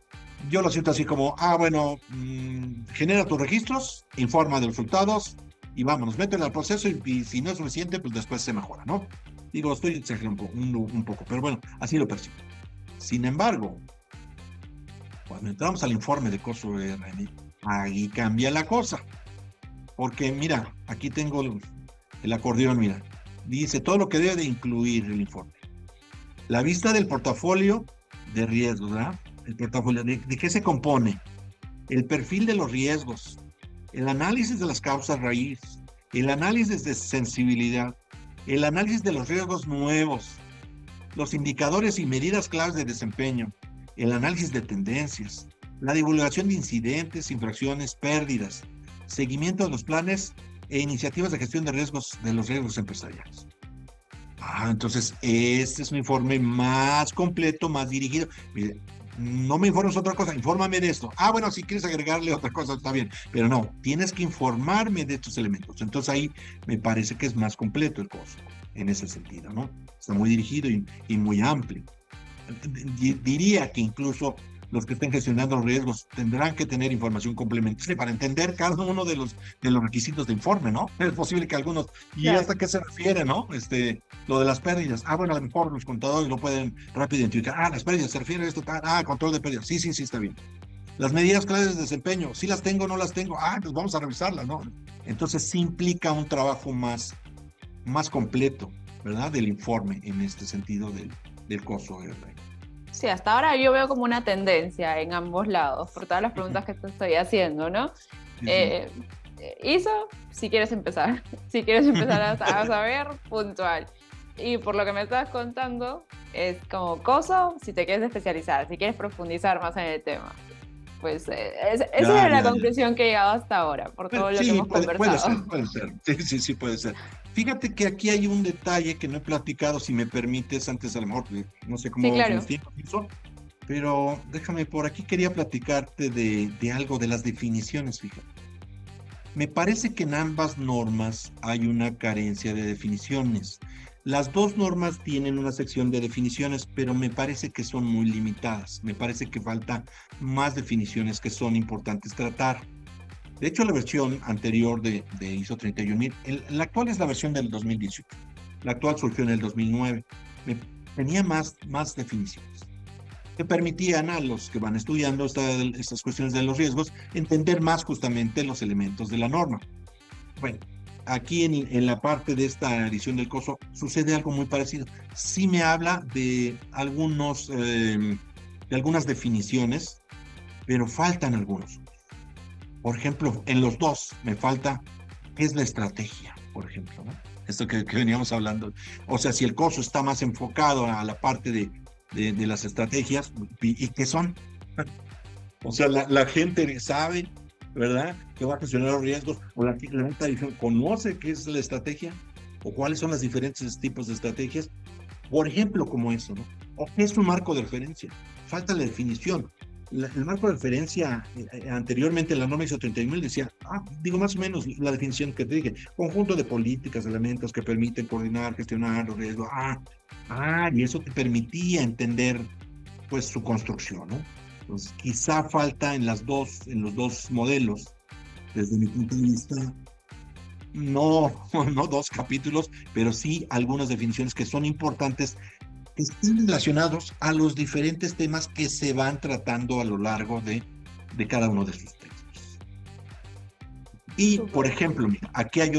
yo lo siento así como, bueno, genera tus registros, informa de los resultados y vámonos, mételo al proceso y si no es suficiente, pues después se mejora, ¿no? Digo, estoy exagerando un poco, pero bueno, así lo percibo. Sin embargo, cuando entramos al informe de costo de RN, ahí cambia la cosa. Porque mira, aquí tengo el acordeón, mira. Dice todo lo que debe de incluir el informe. La vista del portafolio de riesgos, ¿verdad? El portafolio, ¿de qué se compone? El perfil de los riesgos, el análisis de las causas raíz, el análisis de sensibilidad, el análisis de los riesgos nuevos, los indicadores y medidas claves de desempeño, el análisis de tendencias, la divulgación de incidentes, infracciones, pérdidas, seguimiento de los planes e iniciativas de gestión de riesgos de los riesgos empresariales. Entonces, este es un informe más completo, más dirigido. Mire, no me informes otra cosa, infórmame de esto. Bueno, si quieres agregarle otra cosa, está bien, pero no, tienes que informarme de estos elementos. Entonces ahí me parece que es más completo el costo, en ese sentido, ¿no? Está muy dirigido y muy amplio. Diría que incluso los que estén gestionando los riesgos tendrán que tener información complementaria para entender cada uno de los requisitos de informe, ¿no? Es posible que algunos, ¿y hasta qué se refiere, no? Lo de las pérdidas. Bueno, a lo mejor los contadores lo pueden rápido identificar. Las pérdidas se refiere a esto, control de pérdidas. Sí, está bien. Las medidas claves de desempeño, ¿sí las tengo o no las tengo? Pues vamos a revisarlas, ¿no? Entonces sí implica un trabajo más completo, ¿verdad? Del informe en este sentido del costo de RN. Sí, hasta ahora yo veo como una tendencia en ambos lados, por todas las preguntas que te estoy haciendo, ¿no? Sí. Isa, si quieres empezar a saber, puntual. Y por lo que me estás contando, es como Coso, si te quieres especializar, si quieres profundizar más en el tema. Pues esa es la conclusión que he llegado hasta ahora, por todo lo que hemos conversado. Puede ser. Sí, puede ser. Fíjate que aquí hay un detalle que no he platicado, si me permites, antes a lo mejor, no sé cómo claro. Eso, pero déjame, por aquí quería platicarte de algo de las definiciones, fíjate. Me parece que en ambas normas hay una carencia de definiciones. Las dos normas tienen una sección de definiciones, pero me parece que son muy limitadas. Me parece que falta más definiciones que son importantes tratar. De hecho, la versión anterior de ISO 31000, la actual es la versión del 2018. La actual surgió en el 2009. Tenía más definiciones que permitían a los que van estudiando estas cuestiones de los riesgos entender más justamente los elementos de la norma. Bueno, aquí en la parte de esta edición del COSO sucede algo muy parecido. Sí me habla de algunas definiciones, pero faltan algunos. Por ejemplo, en los dos me falta qué es la estrategia, por ejemplo, ¿no? Esto que veníamos hablando. O sea, si el COSO está más enfocado a la parte de las estrategias, ¿y qué son? O sea, la gente sabe, ¿verdad?, que va a gestionar los riesgos, o la gente conoce qué es la estrategia, o cuáles son los diferentes tipos de estrategias, por ejemplo, como eso, ¿no? O qué es un marco de referencia. Falta la definición. El marco de referencia, anteriormente en la norma ISO 31000 decía, más o menos la definición que te dije, conjunto de políticas, elementos que permiten coordinar, gestionar los riesgos, y eso te permitía entender, pues, su construcción, ¿no? Entonces, quizá falta en los dos modelos, desde mi punto de vista, no dos capítulos, pero sí algunas definiciones que son importantes, que están relacionados a los diferentes temas que se van tratando a lo largo de cada uno de sus textos. Y, por ejemplo, mira, aquí hay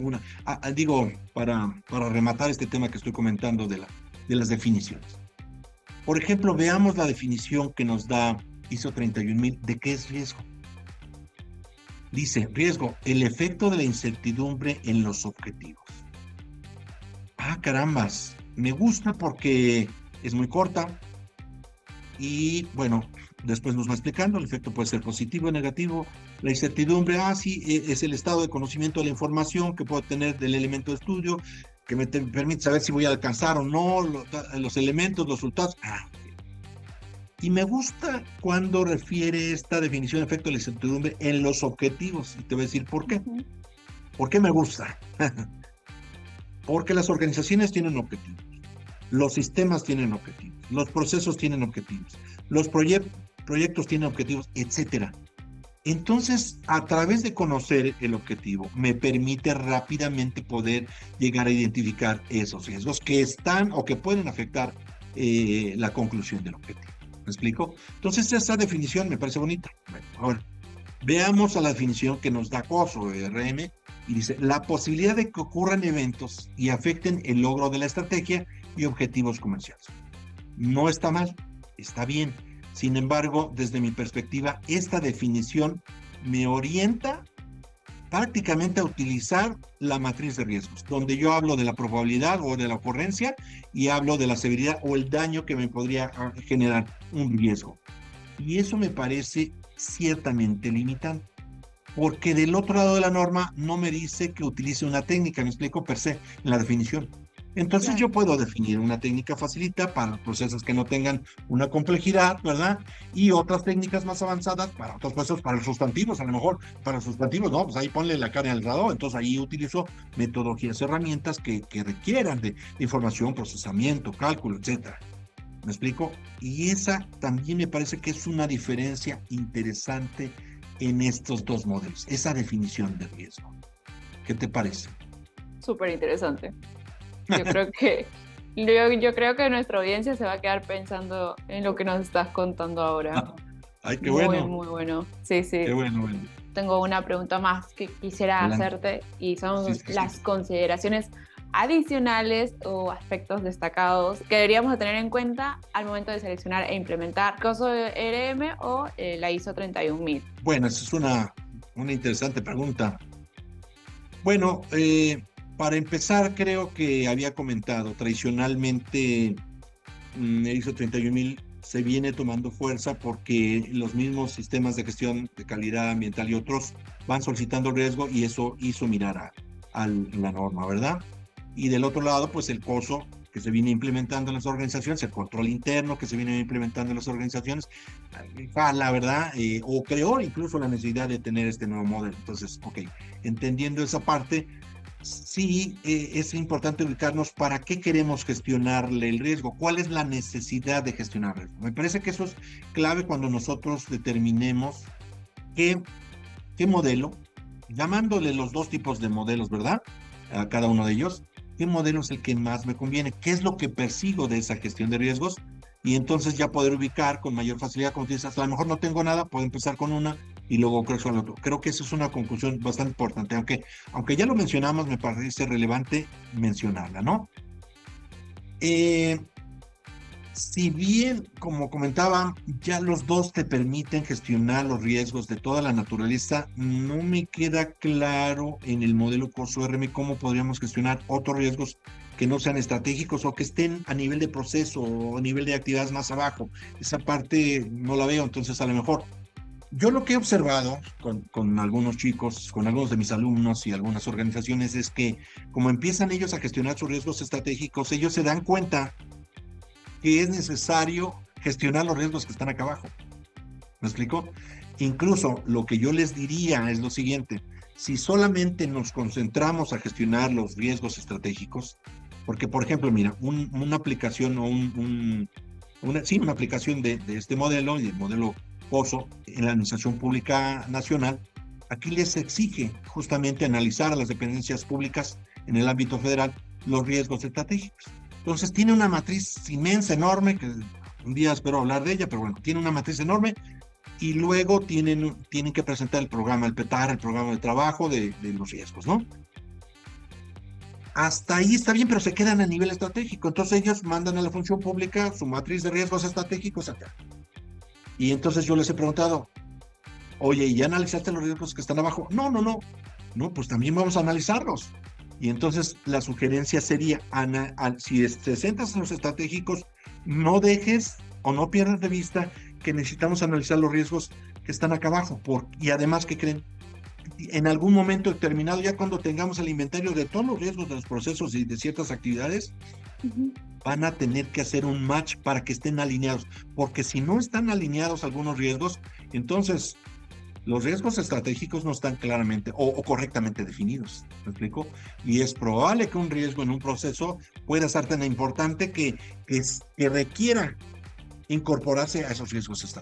para rematar este tema que estoy comentando de las definiciones. Por ejemplo, veamos la definición que nos da ISO 31000 de qué es riesgo. Dice, riesgo, el efecto de la incertidumbre en los objetivos. Carambas, me gusta porque es muy corta y, bueno, después nos va explicando, el efecto puede ser positivo o negativo. La incertidumbre, sí, es el estado de conocimiento de la información que puedo tener del elemento de estudio, que me permite saber si voy a alcanzar o no los elementos, los resultados. Y me gusta cuando refiere esta definición de efecto de la incertidumbre en los objetivos. Y te voy a decir por qué. ¿Por qué me gusta? Porque las organizaciones tienen objetivos, los sistemas tienen objetivos, los procesos tienen objetivos, los proyectos proyectos tienen objetivos, etcétera. Entonces, a través de conocer el objetivo, me permite rápidamente poder llegar a identificar esos riesgos que están o que pueden afectar la conclusión del objetivo. ¿Me explico? Entonces, esa definición me parece bonita. Bueno, ahora, veamos a la definición que nos da COSO, RM, y dice, la posibilidad de que ocurran eventos y afecten el logro de la estrategia y objetivos comerciales. No está mal, está bien. Sin embargo, desde mi perspectiva, esta definición me orienta prácticamente a utilizar la matriz de riesgos, donde yo hablo de la probabilidad o de la ocurrencia y hablo de la severidad o el daño que me podría generar un riesgo. Y eso me parece ciertamente limitante, porque del otro lado de la norma no me dice que utilice una técnica, me explico per se, en la definición. Entonces Claro. yo puedo definir una técnica facilita para procesos que no tengan una complejidad, ¿verdad? Y otras técnicas más avanzadas para otros procesos, para los sustantivos, a lo mejor para los sustantivos, no, pues ahí ponle la carne al radar, entonces ahí utilizo metodologías, herramientas que requieran de información, procesamiento, cálculo, etcétera. ¿Me explico? Y esa también me parece que es una diferencia interesante en estos dos modelos, esa definición de riesgo. ¿Qué te parece? Súper interesante. Yo creo que, yo creo que nuestra audiencia se va a quedar pensando en lo que nos estás contando ahora. Ay, qué Muy, bueno. muy bueno. Sí, sí. Qué bueno, bueno. Tengo una pregunta más que quisiera Adelante. hacerte y son Sí, sí, las sí. consideraciones adicionales o aspectos destacados que deberíamos de tener en cuenta al momento de seleccionar e implementar COSO RM o la ISO 31000. Bueno, esa es una interesante pregunta. Bueno, para empezar, creo que había comentado, tradicionalmente el ISO 31000 se viene tomando fuerza porque los mismos sistemas de gestión de calidad ambiental y otros van solicitando riesgo y eso hizo mirar a la norma, ¿verdad? Y del otro lado, pues el COSO que se viene implementando en las organizaciones, el control interno que se viene implementando en las organizaciones, la verdad, o creó incluso la necesidad de tener este nuevo modelo. Entonces, ok, entendiendo esa parte, sí es importante ubicarnos para qué queremos gestionarle el riesgo, cuál es la necesidad de gestionar el riesgo. Me parece que eso es clave cuando nosotros determinemos qué modelo, llamándole los dos tipos de modelos, ¿verdad? A cada uno de ellos, qué modelo es el que más me conviene, qué es lo que persigo de esa gestión de riesgos y entonces ya poder ubicar con mayor facilidad, como tú dices, a lo mejor no tengo nada, puedo empezar con una y luego creo al otro. Creo que esa es una conclusión bastante importante, aunque ya lo mencionamos, me parece relevante mencionarla, ¿no? Si bien, como comentaba, ya los dos te permiten gestionar los riesgos de toda la naturaleza, no me queda claro en el modelo COSO-RM cómo podríamos gestionar otros riesgos que no sean estratégicos o que estén a nivel de proceso o a nivel de actividades más abajo. Esa parte no la veo, entonces a lo mejor. Yo lo que he observado con algunos chicos, con algunos de mis alumnos y algunas organizaciones es que como empiezan ellos a gestionar sus riesgos estratégicos, ellos se dan cuenta que es necesario gestionar los riesgos que están acá abajo. ¿Me explico? Incluso lo que yo les diría es lo siguiente, si solamente nos concentramos a gestionar los riesgos estratégicos, porque por ejemplo, mira, una aplicación o una aplicación de este modelo, y el modelo COSO, en la Administración Pública Nacional, aquí les exige justamente analizar a las dependencias públicas en el ámbito federal los riesgos estratégicos. Entonces tiene una matriz inmensa, enorme, que un día espero hablar de ella, pero bueno, tiene una matriz enorme y luego tienen que presentar el programa, el PETAR, el programa de trabajo de los riesgos, ¿no? Hasta ahí está bien, pero se quedan a nivel estratégico. Entonces ellos mandan a la función pública su matriz de riesgos estratégicos acá. Y entonces yo les he preguntado, oye, ¿y ya analizaste los riesgos que están abajo? No, pues también vamos a analizarlos. Y entonces la sugerencia sería, si te centras en los estratégicos, no dejes o no pierdas de vista que necesitamos analizar los riesgos que están acá abajo. Y además, ¿qué creen? En algún momento determinado, ya cuando tengamos el inventario de todos los riesgos de los procesos y de ciertas actividades, van a tener que hacer un match para que estén alineados. Porque si no están alineados algunos riesgos, entonces los riesgos estratégicos no están claramente o correctamente definidos, ¿me explico? Y es probable que un riesgo en un proceso pueda ser tan importante que requiera incorporarse a esos riesgos estratégicos.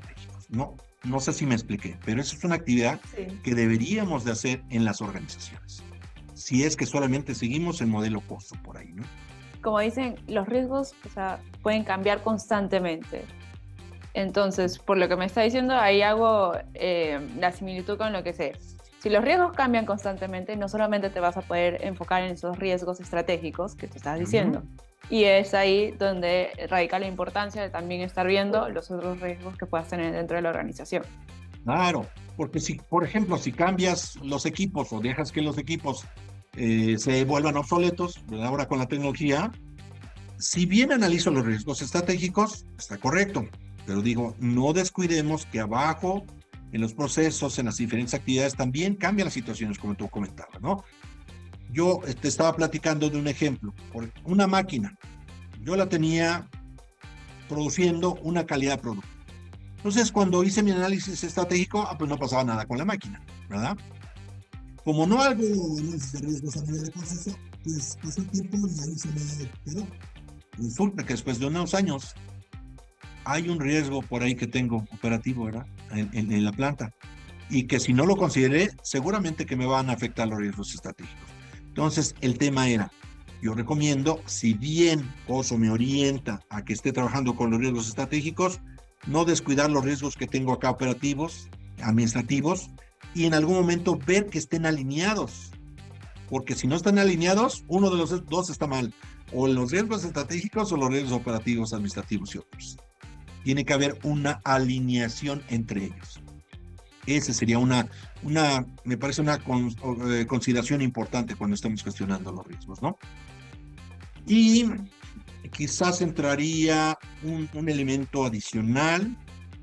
No sé si me expliqué, pero eso es una actividad que deberíamos de hacer en las organizaciones. Si es que solamente seguimos el modelo costo por ahí, ¿no? Como dicen, los riesgos, o sea, pueden cambiar constantemente. Entonces, por lo que me está diciendo, ahí hago la similitud con lo que sé. Si los riesgos cambian constantemente, no solamente te vas a poder enfocar en esos riesgos estratégicos que te estás diciendo. Y es ahí donde radica la importancia de también estar viendo los otros riesgos que puedas tener dentro de la organización. Claro, porque si, por ejemplo, si cambias los equipos o dejas que los equipos se vuelvan obsoletos, ¿verdad? Ahora con la tecnología, si bien analizo los riesgos estratégicos, está correcto, pero digo, no descuidemos que abajo, en los procesos, en las diferentes actividades, también cambian las situaciones, como tú comentabas, ¿no? Yo te estaba platicando de un ejemplo, por una máquina, yo la tenía produciendo una calidad de producto. Entonces, cuando hice mi análisis estratégico, pues no pasaba nada con la máquina, ¿verdad? Como no hago análisis de riesgos a nivel de proceso, pues pasó el tiempo y ahí se me quedó. Resulta que después de unos años hay un riesgo por ahí que tengo operativo, ¿verdad? En la planta. Y que si no lo consideré, seguramente que me van a afectar los riesgos estratégicos. Entonces, el tema era, yo recomiendo, si bien COSO me orienta a que esté trabajando con los riesgos estratégicos, no descuidar los riesgos que tengo acá operativos, administrativos, y en algún momento ver que estén alineados. Porque si no están alineados, uno de los dos está mal. O los riesgos estratégicos o los riesgos operativos, administrativos y otros. Tiene que haber una alineación entre ellos. Esa sería me parece una consideración importante cuando estamos gestionando los riesgos, ¿no? Y quizás entraría un elemento adicional.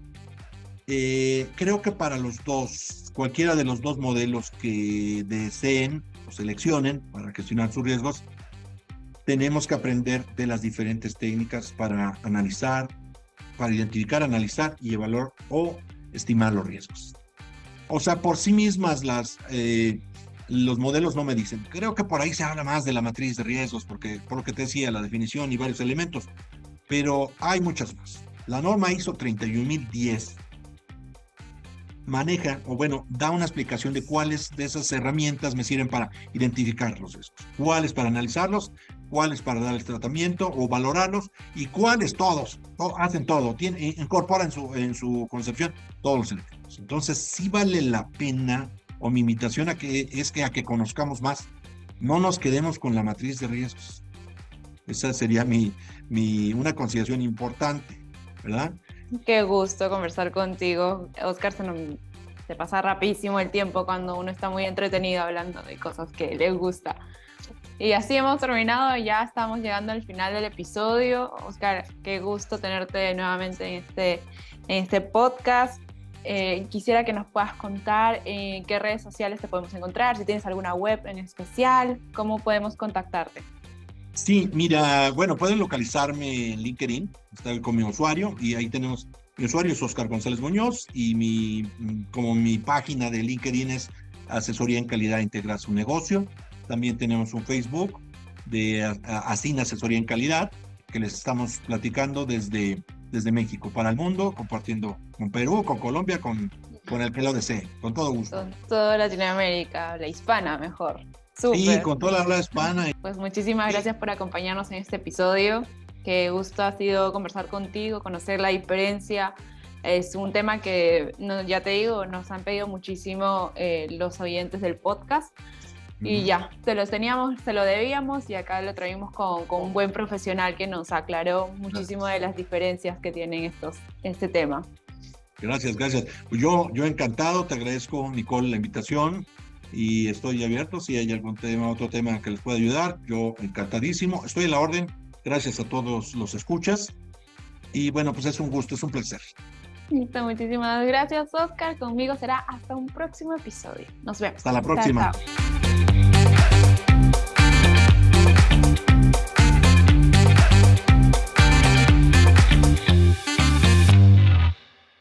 Creo que para los dos, cualquiera de los dos modelos que deseen o seleccionen para gestionar sus riesgos, tenemos que aprender de las diferentes técnicas para analizar, para identificar, analizar y evaluar o estimar los riesgos. O sea, por sí mismas los modelos no me dicen. Creo que por ahí se habla más de la matriz de riesgos, porque por lo que te decía, la definición y varios elementos, pero hay muchas más. La norma ISO 31010 maneja, o bueno, da una explicación de cuáles de esas herramientas me sirven para identificar los riesgos, cuáles para analizarlos, cuáles para darles tratamiento o valorarlos, y cuáles todos hacen todo, incorporan en su concepción todos los elementos. Entonces, sí vale la pena, o mi invitación a que conozcamos más, no nos quedemos con la matriz de riesgos. Esa sería una consideración importante, ¿verdad? Qué gusto conversar contigo, Oscar. Se pasa rapidísimo el tiempo cuando uno está muy entretenido hablando de cosas que le gusta. Y así hemos terminado, ya estamos llegando al final del episodio. Oscar, qué gusto tenerte nuevamente en este podcast. Quisiera que nos puedas contar en qué redes sociales te podemos encontrar, si tienes alguna web en especial, cómo podemos contactarte. Sí, mira, bueno, pueden localizarme en LinkedIn, está con mi usuario, y ahí tenemos, mi usuario es Oscar González Muñoz, y mi página de LinkedIn es Asesoría en Calidad Integral su Negocio. También tenemos un Facebook de ASIN Asesoría en Calidad, que les estamos platicando desde México para el mundo, compartiendo con Perú, con Colombia, con el que lo desee, con todo gusto. Con toda Latinoamérica, la hispana mejor. Súper. Sí, con toda la habla hispana. Pues muchísimas gracias por acompañarnos en este episodio. Qué gusto ha sido conversar contigo, conocer la diferencia. Es un tema que, ya te digo, nos han pedido muchísimo los oyentes del podcast. Y ya, se lo debíamos y acá lo traímos con un buen profesional que nos aclaró muchísimo de las diferencias que tienen este tema. Gracias. Pues yo encantado, te agradezco, Nicole, la invitación. Y estoy abierto si hay otro tema que les pueda ayudar. Yo encantadísimo, estoy a la orden. Gracias a todos los escuchas. Y bueno, pues es un gusto, es un placer. Listo, muchísimas gracias, Oscar. Conmigo será hasta un próximo episodio. Nos vemos. Hasta la próxima. Chao.